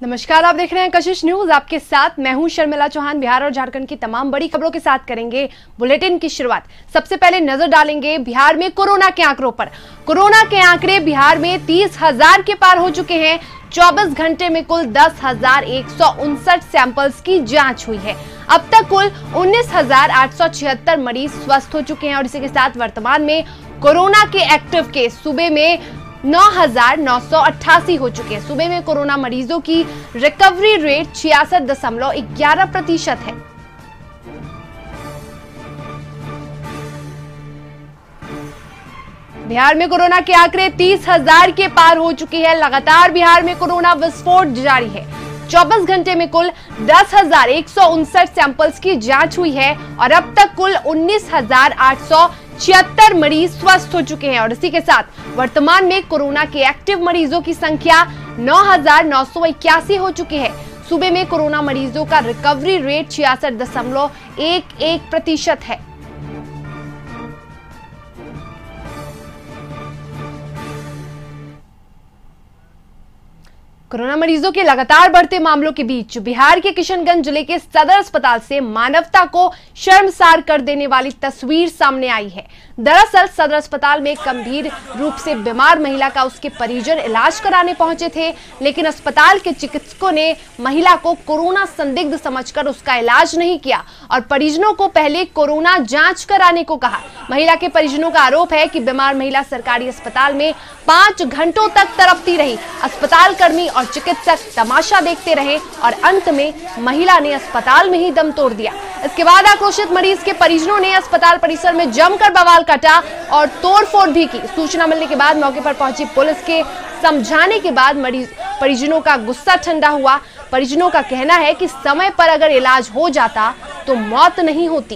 नमस्कार, आप देख रहे हैं कशिश न्यूज। आपके साथ मैं हूं शर्मिला चौहान। बिहार और झारखंड की तमाम बड़ी खबरों के साथ करेंगे बुलेटिन की शुरुआत। सबसे पहले नजर डालेंगे बिहार में कोरोना के आंकड़ों पर। कोरोना के आंकड़े बिहार में 30,000 के पार हो चुके हैं। 24 घंटे में कुल 10,159 सैंपल्स की जांच हुई है। अब तक कुल 19,876 मरीज स्वस्थ हो चुके हैं और इसी के साथ वर्तमान में कोरोना के एक्टिव केस सूबे में 9,988 हो चुके हैं। सूबे में कोरोना मरीजों की रिकवरी रेट 66.11% है। बिहार में कोरोना के आंकड़े 30,000 के पार हो चुकी है। लगातार बिहार में कोरोना विस्फोट जारी है। 24 घंटे में कुल 10,159 सैंपल्स की जांच हुई है और अब तक कुल 19,876 मरीज स्वस्थ हो चुके हैं और इसी के साथ वर्तमान में कोरोना के एक्टिव मरीजों की संख्या 9,981 हो चुकी है। सूबे में कोरोना मरीजों का रिकवरी रेट 66.11% है। कोरोना मरीजों के लगातार बढ़ते मामलों के बीच बिहार के किशनगंज जिले के सदर अस्पताल से मानवता को शर्मसार कर देने वाली तस्वीर सामने आई है। दरअसल सदर अस्पताल में गंभीर रूप से बीमार महिला का उसके परिजन इलाज कराने पहुंचे थे, लेकिन अस्पताल के चिकित्सकों ने महिला को कोरोना संदिग्ध समझकर उसका इलाज नहीं किया और परिजनों को पहले कोरोना जांच कराने को कहा। महिला के परिजनों का आरोप है कि बीमार महिला सरकारी अस्पताल में 5 घंटों तक तड़पती रही। अस्पताल कर्मी और चिकित्सक तमाशा देखते रहे और अंत में महिला ने अस्पताल में ही दम तोड़ दिया। इसके बाद आक्रोशित मरीज के परिजनों ने अस्पताल परिसर में जमकर बवाल काटा और तोड़फोड़ भी की। सूचना मिलने के बाद मौके पर पहुंची पुलिस के समझाने के बाद परिजनों का गुस्सा ठंडा हुआ। परिजनों का कहना है कि समय पर अगर इलाज हो जाता तो मौत नहीं होती।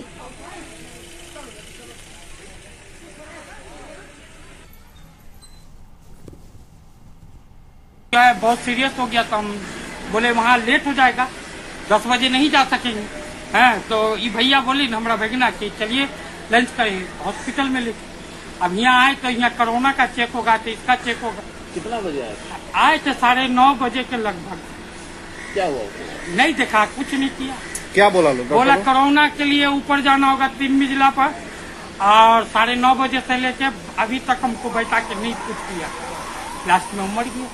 बहुत सीरियस हो गया तो हम बोले वहाँ लेट हो जाएगा, 10 बजे नहीं जा सकेंगे हैं। तो ये भैया बोली हमारा भगना कि चलिए लंच करें हॉस्पिटल में लेके। अब यहाँ आए तो यहाँ कोरोना का चेक होगा तो इसका चेक होगा। कितना बजे आए थे 9:30 बजे के लगभग। क्या हुआ? नहीं देखा, कुछ नहीं किया। क्या बोला लोग? बोला कोरोना के लिए ऊपर जाना होगा 3 मंजिला पर और 9:30 बजे से लेके अभी तक हमको बैठा के नहीं कुछ किया। लास्ट में मर गया।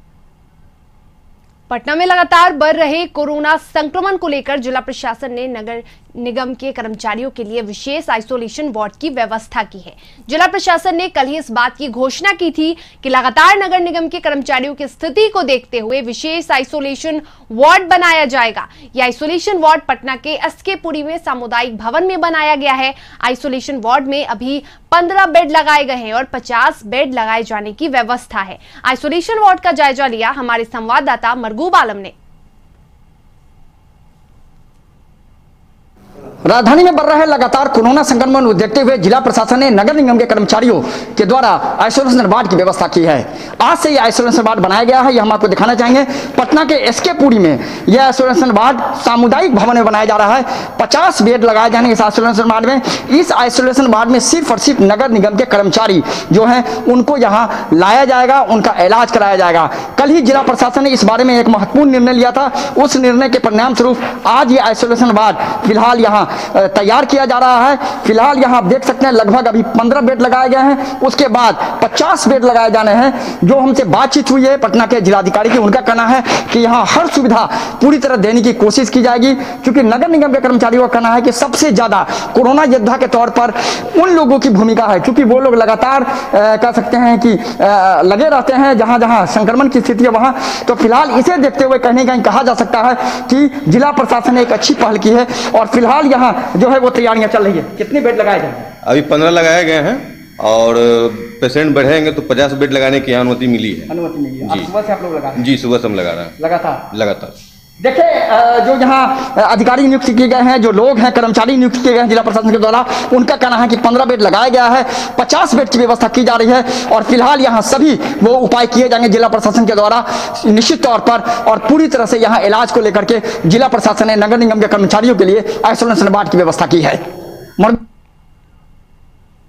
पटना में लगातार बढ़ रहे कोरोना संक्रमण को लेकर जिला प्रशासन ने नगर निगम के कर्मचारियों के लिए विशेष आइसोलेशन वार्ड की व्यवस्था की है। जिला प्रशासन ने कल ही इस बात की घोषणा की थी कि लगातार नगर निगम के कर्मचारियों की स्थिति को देखते हुए विशेष आइसोलेशन वार्ड बनाया जाएगा। यह आइसोलेशन वार्ड पटना के एसके-पुरी में सामुदायिक भवन में बनाया गया है। आइसोलेशन वार्ड में अभी 15 बेड लगाए गए हैं और 50 बेड लगाए जाने की व्यवस्था है। आइसोलेशन वार्ड का जायजा लिया हमारे संवाददाता मरगूब आलम ने। राजधानी में बढ़ रहे लगातार कोरोना संक्रमण को देखते हुए जिला प्रशासन ने नगर निगम के कर्मचारियों के द्वारा आइसोलेशन वार्ड की व्यवस्था की है। आज से यह आइसोलेशन वार्ड बनाया गया है, यह हम आपको दिखाना चाहेंगे। पटना के एसके-पुरी में यह आइसोलेशन वार्ड सामुदायिक भवन में बनाया जा रहा है। 50 बेड लगाए जाने इस आइसोलेशन वार्ड में। इस आइसोलेशन वार्ड में सिर्फ और सिर्फ नगर निगम के कर्मचारी जो हैं उनको यहाँ लाया जाएगा, उनका इलाज कराया जाएगा। कल ही जिला प्रशासन ने इस बारे में एक महत्वपूर्ण निर्णय लिया था। उस निर्णय के परिणाम स्वरूप आज ये आइसोलेशन वार्ड फिलहाल यहाँ तैयार किया जा रहा है। फिलहाल यहाँ आप देख सकते हैं लगभग अभी 15 बेड लगाए गए हैं। उसके बाद 50 बेड लगाए जाने हैं। जो हमसे बातचीत हुई है पटना के जिलाधिकारी की, उनका कहना है कि यहाँ हर सुविधा पूरी तरह देने की कोशिश की जाएगी, क्योंकि नगर निगम के कर्मचारियों का कहना है कि सबसे ज्यादा कोरोना योद्धा के तौर पर उन लोगों की भूमिका है, क्योंकि वो लोग लगातार कह सकते हैं कि लगे रहते हैं जहां जहां संक्रमण की स्थिति है वहां। तो फिलहाल इसे देखते हुए कहीं कहीं कहा जा सकता है कि जिला प्रशासन ने एक अच्छी पहल की है और फिलहाल यहाँ जो है वो तैयारियां चल रही है। कितने बेड लगाए जाएंगे? अभी 15 लगाए गए हैं और पेशेंट बढ़ेंगे तो 50 बेड लगाने की अनुमति मिली है। अनुमति मिली है। सुबह से आप लोग लगा रहे हैं? जी, सुबह से हम लगा रहे हैं लगातार। देखिए जो यहाँ अधिकारी नियुक्त किए गए हैं, जो लोग हैं कर्मचारी नियुक्त किए गए हैं जिला प्रशासन के द्वारा, उनका कहना है कि 15 बेड लगाया गया है, 50 बेड की व्यवस्था की जा रही है और फिलहाल यहाँ सभी वो उपाय किए जाएंगे जिला प्रशासन के द्वारा निश्चित तौर पर। और पूरी तरह से यहाँ इलाज को लेकर के जिला प्रशासन ने नगर निगम के कर्मचारियों के लिए आइसोलेशन वार्ड की व्यवस्था की है।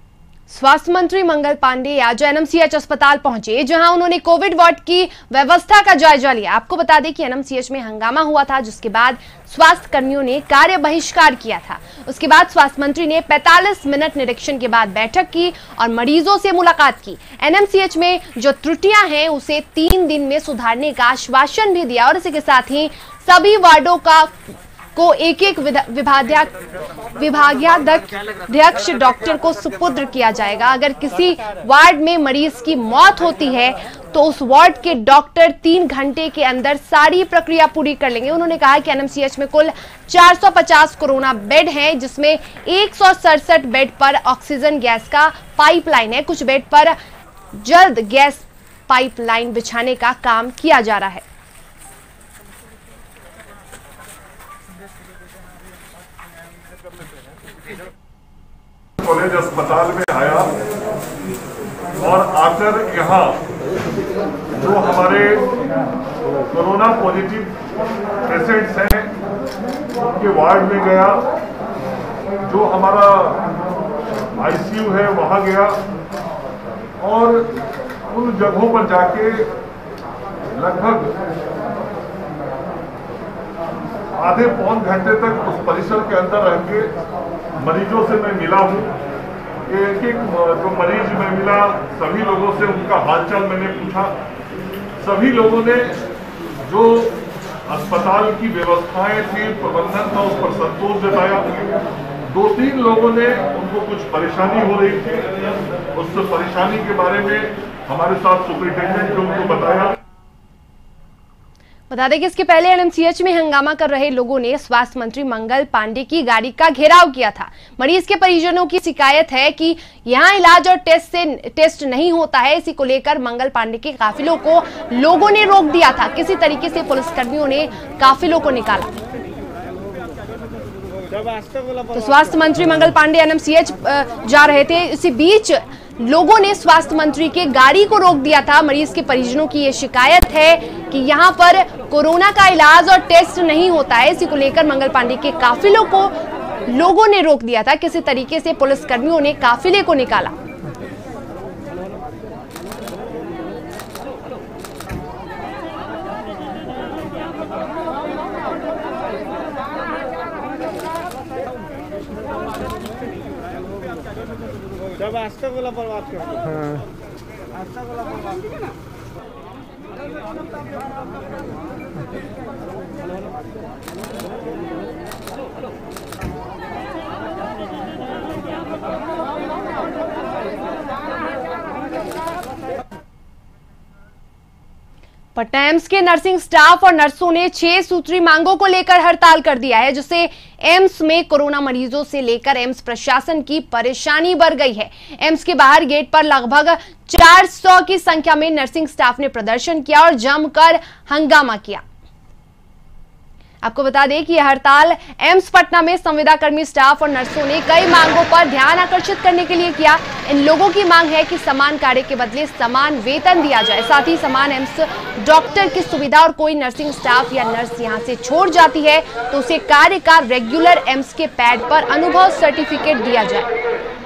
स्वास्थ्य मंत्री मंगल पांडे आज एनएमसीएच अस्पताल पहुंचे, जहां उन्होंने कोविड वार्ड की व्यवस्था का जायजा लिया। आपको बता दें कि एनएमसीएच में हंगामा हुआ था, जिसके बाद स्वास्थ्य कर्मियों ने कार्य बहिष्कार किया था। उसके बाद स्वास्थ्य मंत्री ने 45 मिनट निरीक्षण के बाद बैठक की और मरीजों से मुलाकात की। एनएमसीएच में जो त्रुटियां हैं उसे 3 दिन में सुधारने का आश्वासन भी दिया और इसी के साथ ही सभी वार्डों को एक-एक विभागाध्यक्ष डॉक्टर को सुपुर्द किया जाएगा। अगर किसी वार्ड में मरीज की मौत होती है तो उस वार्ड के डॉक्टर 3 घंटे के अंदर सारी प्रक्रिया पूरी कर लेंगे। उन्होंने कहा कि एनएमसीएच में कुल 450 कोरोना बेड हैं, जिसमें 167 बेड पर ऑक्सीजन गैस का पाइपलाइन है। कुछ बेड पर जल्द गैस पाइपलाइन बिछाने का काम किया जा रहा है। कॉलेज अस्पताल में आया और आकर यहाँ जो हमारे कोरोना पॉजिटिव पेशेंट्स हैं उनके वार्ड में गया, जो हमारा आईसीयू है वहाँ गया और उन जगहों पर जाके लगभग आधे पौन घंटे तक उस परिसर के अंदर रह के मरीजों से मैं मिला हूँ। एक एक जो मरीज मैं मिला, सभी लोगों से उनका हालचाल मैंने पूछा। सभी लोगों ने जो अस्पताल की व्यवस्थाएं थी, प्रबंधन था, उस पर संतोष जताया। 2-3 लोगों ने उनको कुछ परेशानी हो रही थी, उस परेशानी के बारे में हमारे साथ सुपरिटेंडेंट ने उनको बताया। बता दें कि इसके पहले एनएमसीएच में हंगामा कर रहे लोगों ने स्वास्थ्य मंत्री मंगल पांडे की गाड़ी का घेराव किया था। मरीज के परिजनों की शिकायत है कि यहां इलाज और टेस्ट नहीं होता है। इसी को लेकर मंगल पांडे के काफिलों को लोगों ने रोक दिया था। किसी तरीके से पुलिसकर्मियों ने काफिलों को निकाला। तो स्वास्थ्य मंत्री मंगल पांडे एनएमसीएच जा रहे थे, इसी बीच लोगों ने स्वास्थ्य मंत्री के गाड़ी को रोक दिया था। मरीज के परिजनों की ये शिकायत है कि यहां पर कोरोना का इलाज और टेस्ट नहीं होता है। इसी को लेकर मंगल पांडे के काफिलों को लोगों ने रोक दिया था। किसी तरीके से पुलिसकर्मियों ने काफिले को निकाला। जब आस्था गोला पर बात करते हैं, आस्था गोला पर बात करते हैं। पटना एम्स के नर्सिंग स्टाफ और नर्सों ने 6 सूत्री मांगों को लेकर हड़ताल कर दिया है, जिससे एम्स में कोरोना मरीजों से लेकर एम्स प्रशासन की परेशानी बढ़ गई है। एम्स के बाहर गेट पर लगभग 400 की संख्या में नर्सिंग स्टाफ ने प्रदर्शन किया और जमकर हंगामा किया। आपको बता दें कि यह हड़ताल एम्स पटना में संविदाकर्मी स्टाफ और नर्सों ने कई मांगों पर ध्यान आकर्षित करने के लिए किया। इन लोगों की मांग है कि समान कार्य के बदले समान वेतन दिया जाए, साथ ही समान एम्स डॉक्टर की सुविधा। और कोई नर्सिंग स्टाफ या नर्स यहां से छोड़ जाती है तो उसे कार्य का रेगुलर एम्स के पैड पर अनुभव सर्टिफिकेट दिया जाए।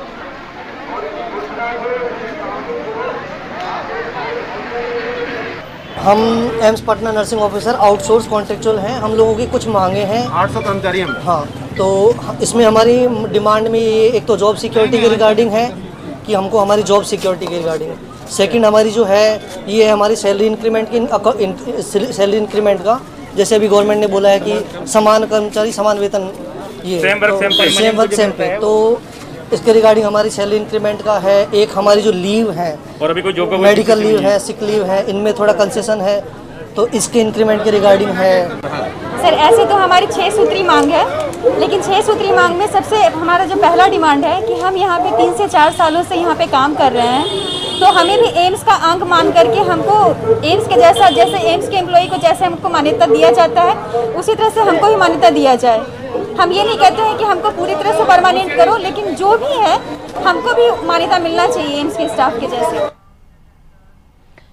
हम AIIMS Patna nursing officer outsource contractual हैं। हम लोगों की कुछ मांगे हैं। 800 कर्मचारी हम। हाँ, तो इसमें हमारी डिमांड में ये एक तो जॉब सिक्योरिटी के रिगार्डिंग है कि हमको हमारी जॉब सिक्योरिटी के रिगार्डिंग। सेकंड हमारी जो है ये है हमारी सैलरी सैलरी इंक्रीमेंट का। जैसे अभी गवर्नमेंट ने बोला है कि समान कर्मचारी समान वेतन, ये सेम वर्क सेम पे, तो इसके रिगार्डिंग हमारी सैलरी इंक्रीमेंट का है। एक हमारी जो लीव है और अभी कोई जॉब मेडिकल लीव है, सिक लीव है, इनमें थोड़ा कंसेशन है, तो इसके इंक्रीमेंट के रिगार्डिंग है। सर ऐसे तो हमारी 6 सूत्री मांग है, लेकिन 6 सूत्री मांग में सबसे हमारा जो पहला डिमांड है कि हम यहाँ पे 3 से 4 सालों से यहाँ पे काम कर रहे हैं, तो हमें भी एम्स का अंग मान करके हमको एम्स के जैसा, जैसे एम्स के एम्प्लॉय को जैसे हमको मान्यता दिया जाता है उसी तरह से हमको भी मान्यता दिया जाए। हम ये नहीं कहते हैं कि हमको पूरी तरह से परमानेंट करो, लेकिन जो भी है हमको भी मान्यता मिलना चाहिए एम्स के स्टाफ के जैसे।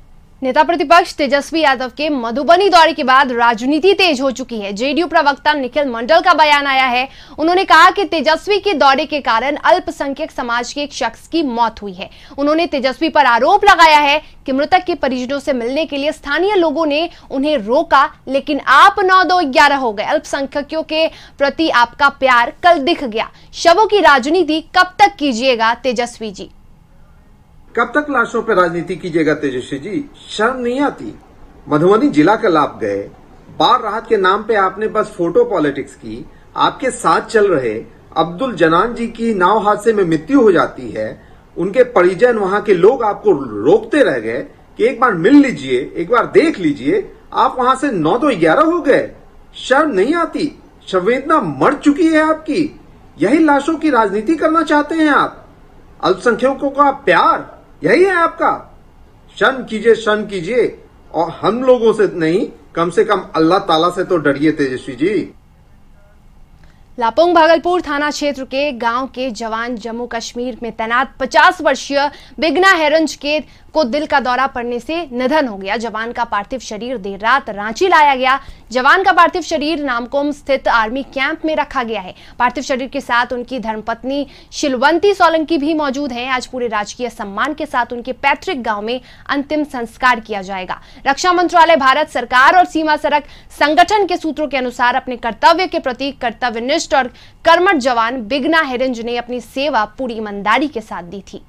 नेता प्रतिपक्ष तेजस्वी यादव के मधुबनी दौरे के बाद राजनीति तेज हो चुकी है। जेडीयू प्रवक्ता निखिल मंडल का बयान आया है। उन्होंने कहा कि तेजस्वी के दौरे के कारण अल्पसंख्यक समाज के एक शख्स की मौत हुई है। उन्होंने तेजस्वी पर आरोप लगाया है कि मृतक के परिजनों से मिलने के लिए स्थानीय लोगों ने उन्हें रोका, लेकिन आप 9-2-11 हो गए। अल्पसंख्यकों के प्रति आपका प्यार कल दिख गया। शवों की राजनीति कब तक कीजिएगा तेजस्वी जी? कब तक लाशों पर राजनीति कीजिएगा तेजस्वी जी? शर्म नहीं आती? मधुबनी जिला कल आप गए, बाढ़ राहत के नाम पे आपने बस फोटो पॉलिटिक्स की। आपके साथ चल रहे अब्दुल जनान जी की नाव हादसे में मृत्यु हो जाती है, उनके परिजन वहां के लोग आपको रोकते रह गए कि एक बार मिल लीजिए, एक बार देख लीजिए। आप वहां से 9-2-11 हो गए। शर्म नहीं आती? संवेदना मर चुकी है आपकी। यही लाशों की राजनीति करना चाहते हैं आप? अल्पसंख्यकों का प्यार यही है आपका? शर्म कीजिए और हम लोगों से नहीं, कम से कम अल्लाह ताला से तो डरिए तेजस्वी जी। लापोंग भागलपुर थाना क्षेत्र के गांव के जवान जम्मू कश्मीर में तैनात 50 वर्षीय बिगना हेरंज को दिल का दौरा पड़ने से निधन हो गया। जवान का पार्थिव शरीर देर रात रांची लाया गया। जवान का पार्थिव शरीर नामकोम स्थित आर्मी कैंप में रखा गया है। पार्थिव शरीर के साथ उनकी धर्मपत्नी शिलवंती सोलंकी भी मौजूद हैं। आज पूरे राजकीय सम्मान के साथ उनके पैतृक गांव में अंतिम संस्कार किया जाएगा। रक्षा मंत्रालय, भारत सरकार और सीमा सड़क संगठन के सूत्रों के अनुसार अपने कर्तव्य के प्रति कर्तव्यनिष्ठ और कर्मठ जवान बिगना हेरंज ने अपनी सेवा पूरी ईमानदारी के साथ दी थी।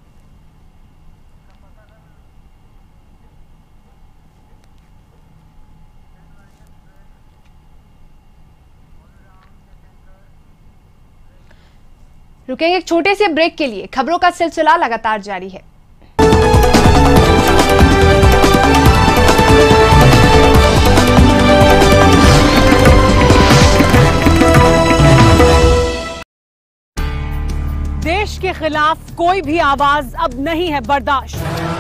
रुकेंगे एक छोटे से ब्रेक के लिए। खबरों का सिलसिला लगातार जारी है। देश के खिलाफ कोई भी आवाज अब नहीं है बर्दाश्त।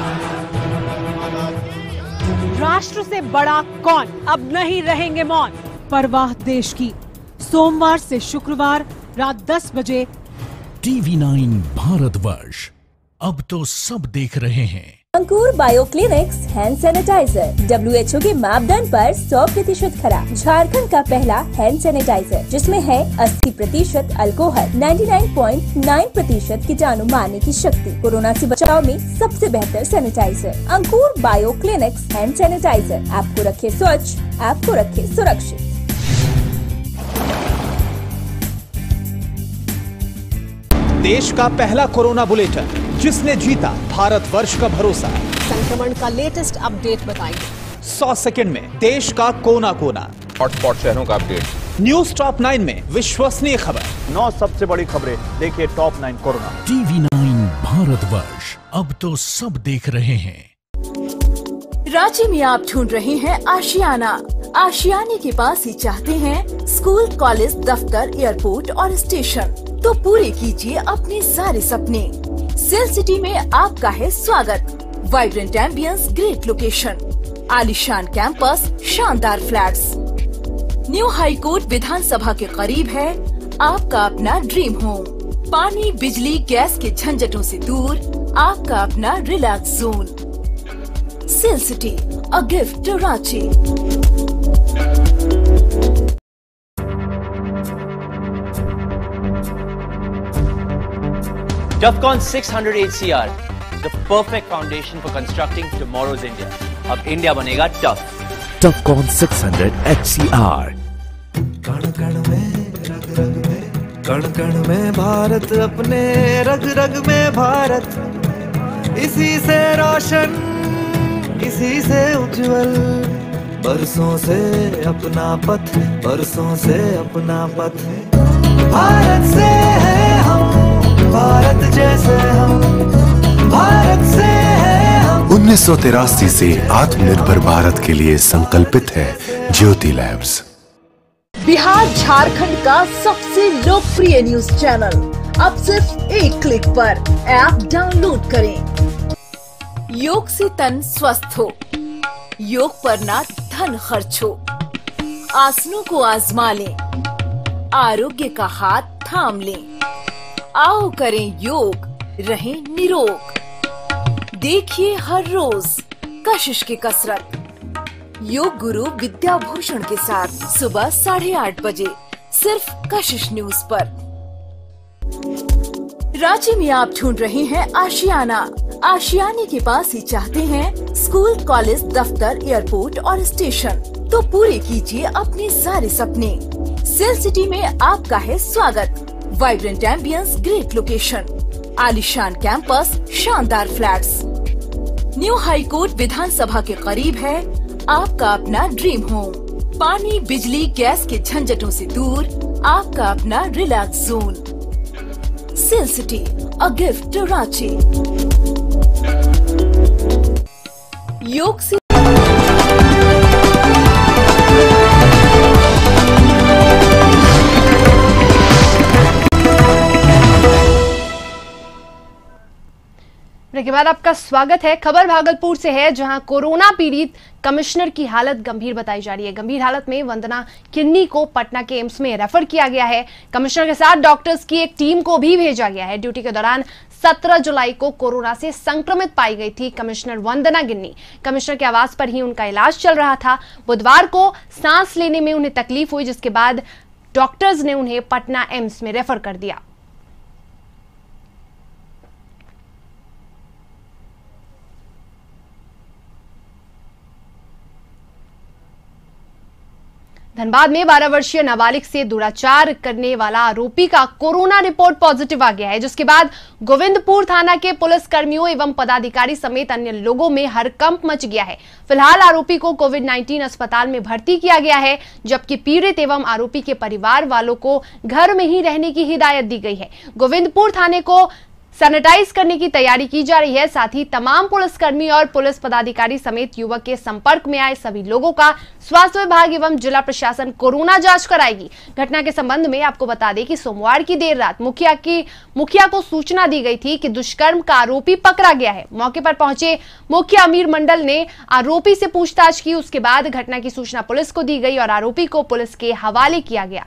राष्ट्र से बड़ा कौन अब नहीं रहेंगे मौन। परवाह देश की, सोमवार से शुक्रवार रात 10 बजे TV9 भारतवर्ष। अब तो सब देख रहे हैं। Ankur Bioclinics hand sanitiser WHO के मापदंड पर 100% खरा। झारखंड का पहला हैंड सैनिटाइजर जिसमें है 80% अल्कोहल, 99.9% कीटाणु मारने की शक्ति। कोरोना से बचाव में सबसे बेहतर sanitiser Ankur Bioclinics hand sanitiser. आपको रखे स्वच्छ, आपको रखे सुरक्षित। देश का पहला कोरोना बुलेटिन जिसने जीता भारतवर्ष का भरोसा। संक्रमण का लेटेस्ट अपडेट बताइए। 100 सेकंड में देश का कोना कोना। हॉटस्पॉट शहरों का अपडेट। न्यूज टॉप 9 में विश्वसनीय खबर। 9 सबसे बड़ी खबरें देखिए टॉप 9 कोरोना। TV9 भारतवर्ष। अब तो सब देख रहे हैं। रांची में आप ढूंढ रहे हैं आशियाना। आशियाने के पास ही चाहते हैं स्कूल, कॉलेज, दफ्तर, एयरपोर्ट और स्टेशन। तो पूरे कीजिए अपने सारे सपने। सेल सिटी में आपका है स्वागत। वाइब्रेंट एम्बियंस, ग्रेट लोकेशन, आलीशान कैंपस, शानदार फ्लैट्स। न्यू हाई कोर्ट विधानसभा के करीब है आपका अपना ड्रीम होम। पानी, बिजली, गैस के झंझटों से दूर आपका अपना relax zone. SAIL city, a gift to Ranchi. DEFCON 600 HCR, the perfect foundation for constructing tomorrow's India. अब इंडिया बनेगा टफ। DEFCON 600 HCR। कण कण में, रग रग में, कण कण में भारत, अपने रग रग में भारत। इसी से रोशन, इसी से उज्जवल। बरसों से अपना पथ, बरसों से अपना पथ। भारत से है हम, भारत जैसे हम, भारत से है हम। 1983 से आत्मनिर्भर भारत के लिए संकल्पित है ज्योति लैब्स। बिहार झारखंड का सबसे लोकप्रिय न्यूज चैनल अब सिर्फ एक क्लिक पर। ऐप डाउनलोड करें। योग से तन स्वस्थ हो, योग पर ना धन खर्च हो। आसनों को आजमा लें, आरोग्य का हाथ थाम लें। आओ करें योग, रहें निरोग। देखिए हर रोज कशिश की कसरत। योग गुरु विद्याभूषण के साथ सुबह 8:30 बजे सिर्फ कशिश न्यूज पर। रांची में आप ढूंढ रहे हैं आशियाना। आशियाने के पास ही चाहते हैं स्कूल, कॉलेज, दफ्तर, एयरपोर्ट और स्टेशन, तो पूरे कीजिए अपने सारे सपने। सेल सिटी में आपका है स्वागत। वाइब्रेंट एम्बियंस, ग्रेट लोकेशन, आलीशान कैंपस, शानदार फ्लैट्स। न्यू हाई कोर्ट विधानसभा के करीब है आपका अपना ड्रीम होम। पानी, बिजली, गैस के झंझटों से दूर आपका अपना relax zone. SAIL city, a gift to Ranchi. योग से के बाद आपका स्वागत है। खबर भागलपुर से है, जहां कोरोना पीड़ित कमिश्नर की हालत गंभीर बताई जा रही है। गंभीर हालत में वंदना किन्नी को पटना के एम्स में रेफर किया गया है। कमिश्नर के साथ डॉक्टर्स की एक टीम को भी भेजा गया है। ड्यूटी के दौरान 17 जुलाई को कोरोना से संक्रमित पाई गई थी कमिश्नर वंदना किन्नी। कमिश्नर के आवास पर ही उनका इलाज चल रहा था। बुधवार को सांस लेने में उन्हें तकलीफ हुई, जिसके बाद डॉक्टर्स ने उन्हें पटना एम्स में रेफर कर दिया। धनबाद में 12 वर्षीय नाबालिग से दुराचार करने वाला आरोपी का कोरोना रिपोर्ट पॉजिटिव आ गया है, जिसके बाद गोविंदपुर थाना के पुलिस कर्मियों एवं पदाधिकारी समेत अन्य लोगों में हड़कंप मच गया है। फिलहाल आरोपी को कोविड-19 अस्पताल में भर्ती किया गया है, जबकि पीड़ित एवं आरोपी के परिवार वालों को घर में ही रहने की हिदायत दी गई है। गोविंदपुर थाने को सैनिटाइज करने की तैयारी की जा रही है। साथ ही तमाम पुलिसकर्मी और पुलिस पदाधिकारी समेत युवक के संपर्क में आए सभी लोगों का स्वास्थ्य विभाग एवं जिला प्रशासन कोरोना जांच कराएगी। घटना के संबंध में आपको बता दें कि सोमवार की देर रात मुखिया को सूचना दी गई थी कि दुष्कर्म का आरोपी पकड़ा गया है। मौके पर पहुंचे मुखिया अमीर मंडल ने आरोपी से पूछताछ की। उसके बाद घटना की सूचना पुलिस को दी गई और आरोपी को पुलिस के हवाले किया गया।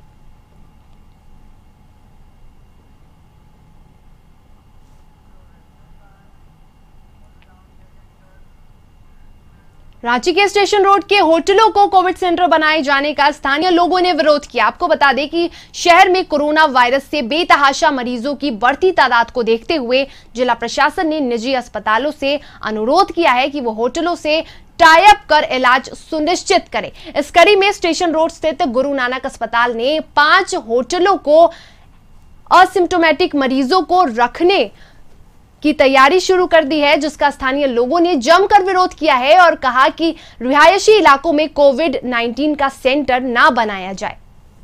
रांची के स्टेशन रोड के होटलों को कोविड सेंटर बनाए जाने का स्थानीय लोगों ने विरोध किया। आपको बता दें कि शहर में कोरोना वायरस से बेतहाशा मरीजों की बढ़ती तादाद को देखते हुए जिला प्रशासन ने निजी अस्पतालों से अनुरोध किया है कि वो होटलों से टाई अप कर इलाज सुनिश्चित करें। इस कड़ी में स्टेशन रोड स्थित गुरु नानक अस्पताल ने 5 होटलों को असिम्टोमेटिक मरीजों को रखने की तैयारी शुरू कर दी है, जिसका स्थानीय लोगों ने जमकर विरोध किया है और कहा कि रिहायशी इलाकों में कोविड-19 का सेंटर ना बनाया जाए।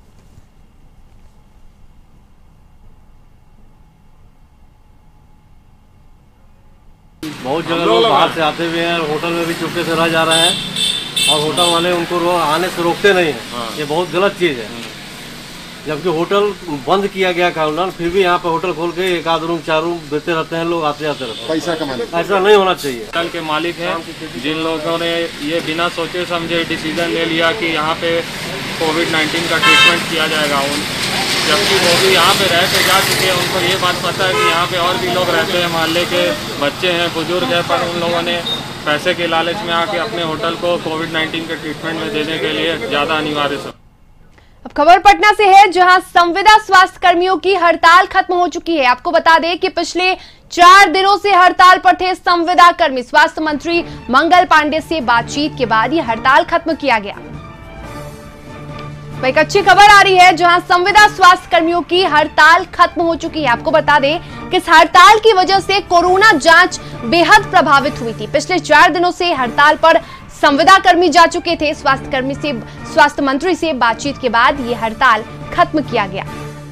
बहुत जगह लोग बाहर से आते हुए हैं, होटल में भी चुपके से रह जा रहे हैं और होटल वाले उनको आने से रोकते नहीं हैं। ये बहुत गलत चीज है। जबकि होटल बंद किया गया कानून, फिर भी यहाँ पे होटल खोल के 1 रूम 4 रूम देते रहते हैं, लोग आते जाते रहते हैं पैसा कमाने। ऐसा नहीं होना चाहिए। होटल के मालिक हैं जिन लोगों ने ये बिना सोचे समझे डिसीजन ले लिया कि यहाँ पे कोविड-19 का ट्रीटमेंट किया जाएगा, जबकि वो भी यहाँ पे रह के जा चुके हैं। उनको ये बात पता है कि यहाँ पे और भी लोग रहते हैं, मोहल्ले के बच्चे हैं, बुजुर्ग हैं, पर उन लोगों ने पैसे के लालच में आके अपने होटल को कोविड-19 के ट्रीटमेंट में देने के लिए ज़्यादा अनिवार्य समझा। अब खबर पटना से है, जहां संविदा स्वास्थ्य कर्मियों की हड़ताल खत्म हो चुकी है। आपको बता दें कि पिछले 4 दिनों से हड़ताल पर थे संविदा कर्मी। स्वास्थ्य मंत्री मंगल पांडे से बातचीत के बाद यह हड़ताल खत्म किया गया। एक अच्छी खबर आ रही है, जहां संविदा स्वास्थ्य कर्मियों की हड़ताल खत्म हो चुकी है। आपको बता दें कि इस हड़ताल की वजह से कोरोना जांच बेहद प्रभावित हुई थी। पिछले 4 दिनों से हड़ताल पर संविदा कर्मी जा चुके थे। स्वास्थ्य मंत्री से बातचीत के बाद यह हड़ताल खत्म किया गया।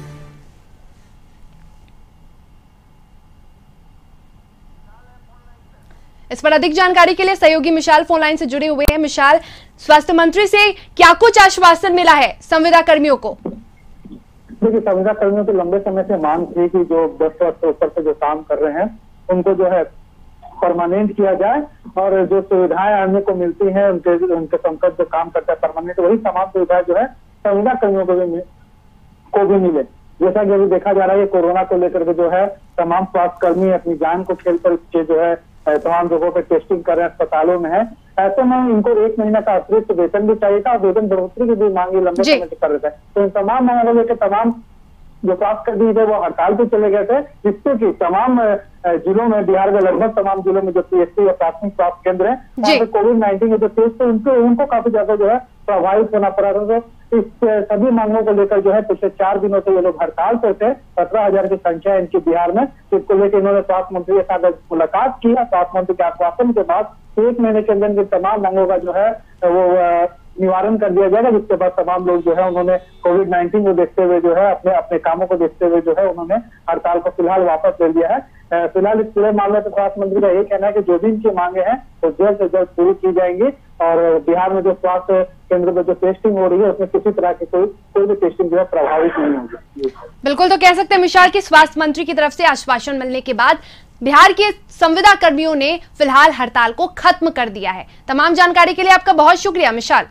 इस पर अधिक जानकारी के लिए सहयोगी मिशाल फोन लाइन से जुड़े हुए हैं। मिशाल, स्वास्थ्य मंत्री से क्या कुछ आश्वासन मिला है संविदा कर्मियों को? देखिए, संविदा कर्मियों की लंबे समय से मांग थी कि जो 10 वर्ष से ऊपर से जो काम कर रहे हैं उनको जो है परमानेंट किया जाए और जो सुविधाएं आने को मिलती हैं उनके संकट जो काम करता है परमानेंट, वही तमाम सुविधाएं जो है संविदा कर्मियों को भी मिले। जैसा कि अभी देखा जा रहा है कोरोना को लेकर के जो है तमाम स्वास्थ्य कर्मी अपनी जान को खेल कर जो है तमाम जगहों पे टेस्टिंग कर रहे हैं, अस्पतालों में है। ऐसे में इनको 1 महीने का अतिरिक्त वेतन भी चाहिए था और वेतन बढ़ोतरी की भी मांगी लंबे समय से कर रहे थे। तो इन तमाम मांगों को लेकर तमाम जो स्वास्थ्य थे वो हड़ताल पे चले गए थे, जिससे कि तमाम जिलों में, बिहार में लगभग तमाम जिलों में जो पीएचसी या प्राथमिक स्वास्थ्य केंद्र है, वहाँ पे कोविड-19 के जो टेस्ट थे उनको काफी ज्यादा जो है प्रभावित होना पड़ा था। तो इस सभी मांगों को लेकर जो है पिछले 4 दिनों से ये लोग हड़ताल पर थे। 17,000 की संख्या इनकी बिहार में। इसको लेकर इन्होंने स्वास्थ्य मंत्री के साथ मुलाकात की। स्वास्थ्य मंत्री के आश्वासन के बाद 1 महीने के अंदर तमाम मांगों का जो है वो निवारण कर दिया जाएगा, जिसके बाद तमाम लोग जो है उन्होंने कोविड-19 को देखते हुए जो है अपने कामों को देखते हुए जो है उन्होंने हड़ताल को फिलहाल वापस ले लिया है। फिलहाल इस पूरे मामले में स्वास्थ्य मंत्री का यही कहना है कि जो भी इनकी मांगे हैं तो जल्द से जल्द पूरी की जाएंगी और बिहार में जो स्वास्थ्य केंद्र में जो टेस्टिंग हो रही है उसमें किसी तरह की कोई भी टेस्टिंग जो है प्रभावित नहीं होगी। बिल्कुल, तो कह सकते हैं मिशाल की स्वास्थ्य मंत्री की तरफ से आश्वासन मिलने के बाद बिहार के संविदा कर्मियों ने फिलहाल हड़ताल को खत्म कर दिया है। तमाम जानकारी के लिए आपका बहुत शुक्रिया मिशाल।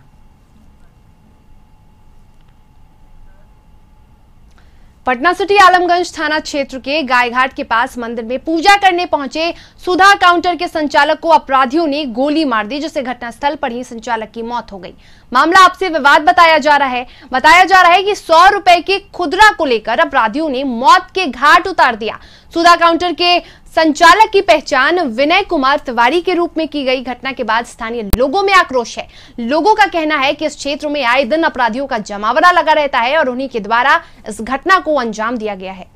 पटना सिटी आलमगंज थाना क्षेत्र के गायघाट के पास मंदिर में पूजा करने पहुंचे सुधा काउंटर के संचालक को अपराधियों ने गोली मार दी, जिससे घटनास्थल पर ही संचालक की मौत हो गई। मामला आपसे विवाद बताया जा रहा है कि 100 रुपए के खुदरा को लेकर अपराधियों ने मौत के घाट उतार दिया। सुधा काउंटर के संचालक की पहचान विनय कुमार तिवारी के रूप में की गई। घटना के बाद स्थानीय लोगों में आक्रोश है। लोगों का कहना है कि इस क्षेत्र में आए दिन अपराधियों का जमावड़ा लगा रहता है और उन्हीं के द्वारा इस घटना को अंजाम दिया गया है।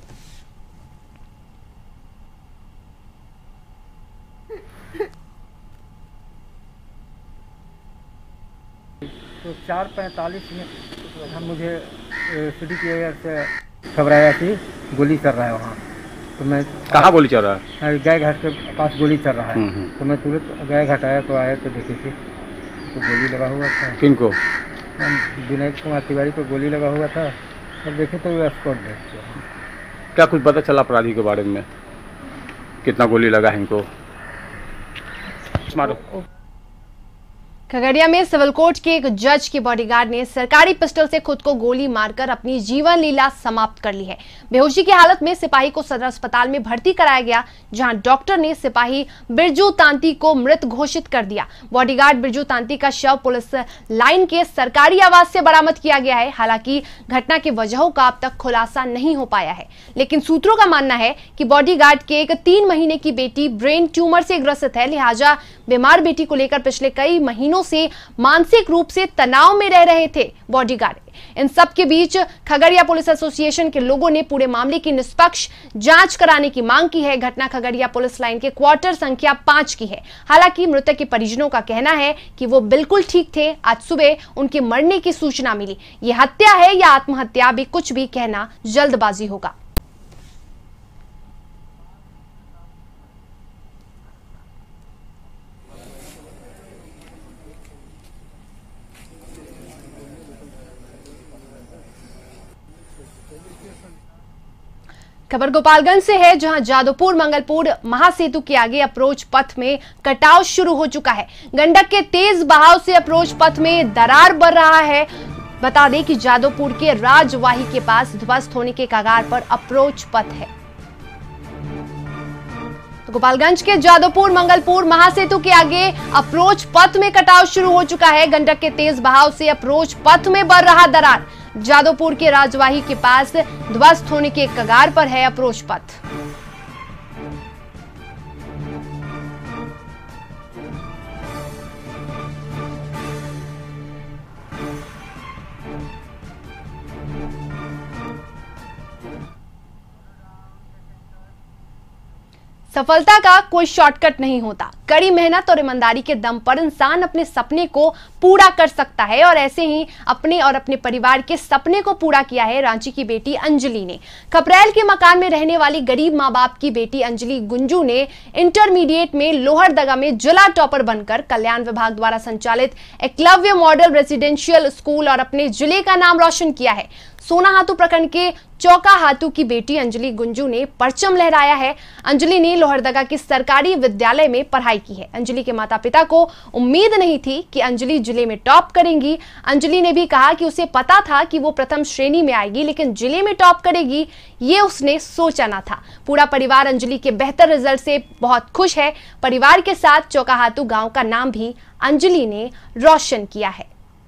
तो 4:45 में मुझे सिटी क्लियर से खबर आया कि गोली चल रहा है वहाँ। तो मैं कहाँ गोली चल रहा है? गायघाट के पास गोली चल रहा है। तो मैं तुरंत गायघाट आया तो देखे थे तो गोली लगा हुआ था। किनको? विनय कुमार तिवारी को गोली लगा हुआ था और देखे तो वो स्पॉट डेथ। क्या कुछ पता चला अपराधी के बारे में, कितना गोली लगा है इनको? मारो। खगड़िया में सिविल कोर्ट के एक जज के बॉडीगार्ड ने सरकारी पिस्टल से खुद को गोली मारकर अपनी जीवन लीला समाप्त कर ली है। बेहोशी की हालत में सिपाही को सदर अस्पताल में भर्ती कराया गया, जहां डॉक्टर ने सिपाही बिरजू तांती को मृत घोषित कर दिया। बॉडीगार्ड बिरजू तांती का शव पुलिस लाइन के सरकारी आवास से बरामद किया गया है। हालांकि घटना की वजहों का अब तक खुलासा नहीं हो पाया है, लेकिन सूत्रों का मानना है कि बॉडीगार्ड के एक 3 महीने की बेटी ब्रेन ट्यूमर से ग्रसित है, लिहाजा बीमार बेटी को लेकर पिछले कई महीनों से मानसिक रूप से तनाव में रह रहे थे बॉडीगार्ड। इन सब के बीच खगड़िया पुलिस एसोसिएशन के लोगों ने पूरे मामले की निष्पक्ष जांच कराने की मांग की है। घटना खगड़िया पुलिस लाइन के क्वार्टर संख्या 5 की है। हालांकि मृतक के परिजनों का कहना है कि वो बिल्कुल ठीक थे। आज सुबह उनके मरने की सूचना मिली। ये हत्या है या आत्महत्या, भी कुछ भी कहना जल्दबाजी होगा। खबर गोपालगंज से है, जहां जादवपुर मंगलपुर महासेतु के आगे अप्रोच पथ में कटाव शुरू हो चुका है। गंडक के तेज बहाव से अप्रोच पथ में दरार बढ़ रहा है। बता दें कि जादवपुर के राजवाही के पास ध्वस्त होने के कगार पर अप्रोच पथ है। तो गोपालगंज के जादवपुर मंगलपुर महासेतु के आगे अप्रोच पथ में कटाव शुरू हो चुका है। गंडक के तेज बहाव से अप्रोच पथ में बढ़ रहा दरार। जादवपुर के राजवाही के पास ध्वस्त होने के कगार पर है अप्रोच पथ। सफलता का कोई शॉर्टकट नहीं होता। कड़ी मेहनत और ईमानदारी के दम पर इंसान अपने सपने को पूरा कर सकता है और ऐसे ही अपने और अपने परिवार के सपने को पूरा किया है रांची की बेटी अंजलि ने। खपरेल के मकान में रहने वाली गरीब मां बाप की बेटी अंजलि गुंजू ने इंटरमीडिएट में लोहरदगा में जिला टॉपर बनकर कल्याण विभाग द्वारा संचालित एकलव्य मॉडल रेजिडेंशियल स्कूल और अपने जिले का नाम रोशन किया है। सोनाहातू प्रखंड के चौकाहातू की बेटी अंजलि गुंजू ने परचम लहराया है। अंजलि ने लोहरदगा की सरकारी विद्यालय में पढ़ाई की है। अंजलि के माता पिता को उम्मीद नहीं थी कि अंजलि जिले में टॉप करेंगी। अंजलि ने भी कहा कि उसे पता था कि वो प्रथम श्रेणी में आएगी, लेकिन जिले में टॉप करेगी ये उसने सोचा ना था। पूरा परिवार अंजलि के बेहतर रिजल्ट से बहुत खुश है। परिवार के साथ चौकाहातू गांव का नाम भी अंजलि ने रोशन किया है।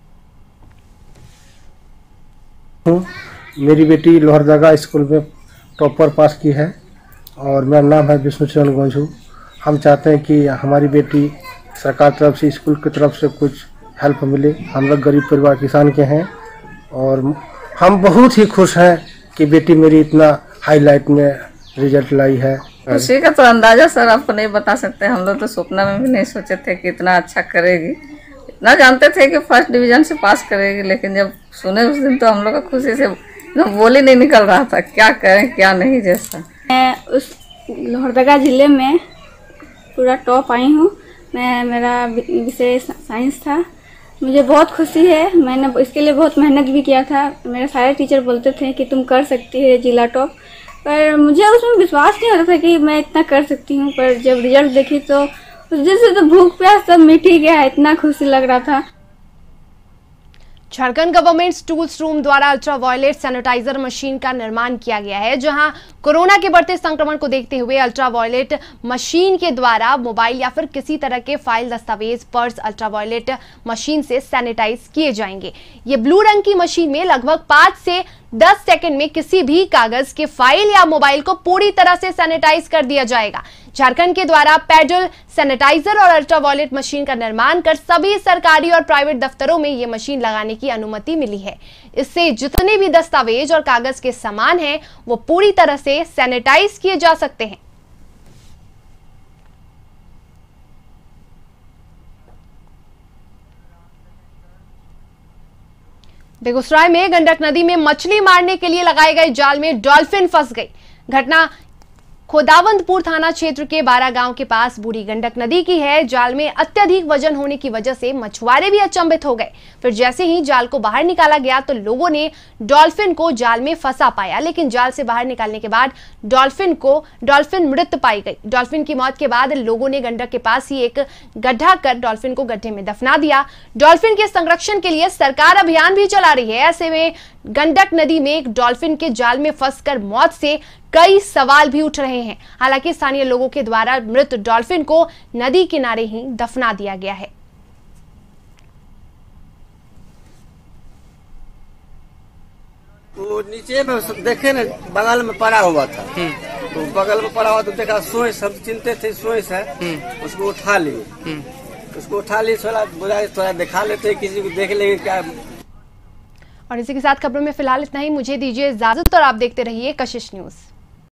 मेरी बेटी लोहरदगा स्कूल में टॉपर पास की है और मेरा नाम है विष्णुचरण गुंजू। हम चाहते हैं कि हमारी बेटी सरकार तरफ से, स्कूल की तरफ से कुछ हेल्प मिले। हम लोग गरीब परिवार किसान के हैं और हम बहुत ही खुश हैं कि बेटी मेरी इतना हाईलाइट में रिजल्ट लाई है। खुशी का तो अंदाजा सर आपको नहीं बता सकते। हम लोग तो सपना में भी नहीं सोचे थे कि इतना अच्छा करेगी। इतना जानते थे कि फर्स्ट डिवीजन से पास करेगी, लेकिन जब सुने उस दिन तो हम लोग का खुशी से बोल ही नहीं निकल रहा था क्या करें क्या नहीं। जैसा मैं उस लोहरदगा जिले में पूरा टॉप आई हूँ। मेरा विषय साइंस था। मुझे बहुत खुशी है। मैंने इसके लिए बहुत मेहनत भी किया था। मेरे सारे टीचर बोलते थे कि तुम कर सकती है जिला टॉप, पर मुझे उसमें विश्वास नहीं हो रहा था कि मैं इतना कर सकती हूँ। पर जब रिजल्ट देखी तो उस दिन से तो भूख प्यास सब मिट ही गया। इतना खुशी लग रहा था। झारखंड गवर्नमेंट टूल्स रूम द्वारा अल्ट्रावायलेट सैनिटाइजर मशीन का निर्माण किया गया है, जहां कोरोना के बढ़ते संक्रमण को देखते हुए अल्ट्रावायलेट मशीन के द्वारा मोबाइल या फिर किसी तरह के फाइल, दस्तावेज, पर्स अल्ट्रावायलेट मशीन से सैनिटाइज किए जाएंगे। ये ब्लू रंग की मशीन में लगभग 5 से 10 सेकंड में किसी भी कागज के फाइल या मोबाइल को पूरी तरह से सैनिटाइज कर दिया जाएगा। झारखंड के द्वारा पैडल सैनिटाइजर और अल्ट्रावायलेट मशीन का निर्माण कर सभी सरकारी और प्राइवेट दफ्तरों में ये मशीन लगाने की अनुमति मिली है। इससे जितने भी दस्तावेज और कागज के सामान हैं वो पूरी तरह से सैनिटाइज किए जा सकते हैं। बेगूसराय में गंडक नदी में मछली मारने के लिए लगाए गए जाल में डॉल्फिन फंस गई। घटना खोदावंदपुर थाना क्षेत्र के 12 गांव के पास बूढ़ी गंडक नदी की है। जाल में अत्यधिक वजन होने की वजह से मछुआरे भी अचंभित हो गए। फिर जैसे ही जाल को बाहर निकाला गया तो लोगों ने डॉल्फिन को जाल में फंसा पाया, लेकिन जाल से बाहर निकालने के बाद डॉल्फिन मृत पाई गई। डॉल्फिन की मौत के बाद लोगों ने गंडक के पास ही एक गड्ढा कर डॉल्फिन को गड्ढे में दफना दिया। डॉल्फिन के संरक्षण के लिए सरकार अभियान भी चला रही है। ऐसे में गंडक नदी में एक डॉल्फिन के जाल में फंसकर मौत से कई सवाल भी उठ रहे हैं। हालांकि स्थानीय लोगों के द्वारा मृत डॉल्फिन को नदी किनारे ही दफना दिया गया है। वो नीचे में देखे ना बगल में पड़ा हुआ था, तो बगल में पड़ा हुआ तो देखा सोइस, सब चिंते थे सोइस है, उसको उठा लिए थोड़ा दिखा लेते, किसी को देख लेंगे क्या। और इसी के साथ खबरों में फिलहाल इतना ही। मुझे दीजिए इजाजत और आप देखते रहिए कशिश न्यूज।